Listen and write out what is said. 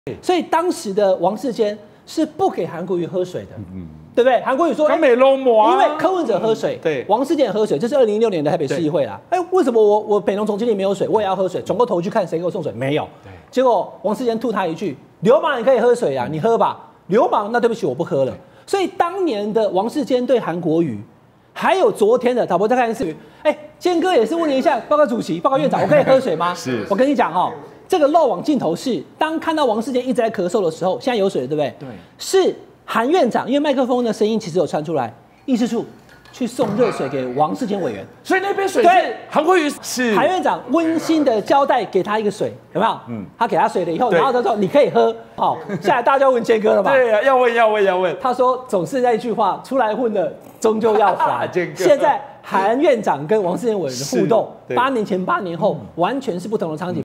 所以当时的王世坚是不给韩国瑜喝水的，对不对？韩国瑜说， 他没弄膜， 因为柯文哲喝水， 对， 王世坚也喝水，这是2016年的台北市议会啦。为什么我北农总经理没有水，我也要喝水？转过头去看谁给我送水，没有。结果王世坚吐他一句：“流氓也可以喝水啊，你喝吧。”流氓，那对不起，我不喝了。所以当年的王世坚对韩国瑜，还有昨天的导播再看一次，坚哥也是问你一下，报告主席、报告院长，我可以喝水吗？ 是， 我跟你讲哦，这个漏网镜头是当看到王世坚一直在咳嗽的时候，现在有水了，对不对？ 对， 是韩院长，因为麦克风的声音其实有传出来，议事处去送热水给王世坚委员， 所以那杯水是韩国瑜是韩院长温馨的交代给他一个水，有没有？他给他水了以后，然后他说你可以喝，好，下来大家要问坚哥了吧？ 对啊，要问。 他说总是那一句话，出来混的终究要还。现在韩院长跟王世坚委员的互动，8年前、8年后完全是不同的场景。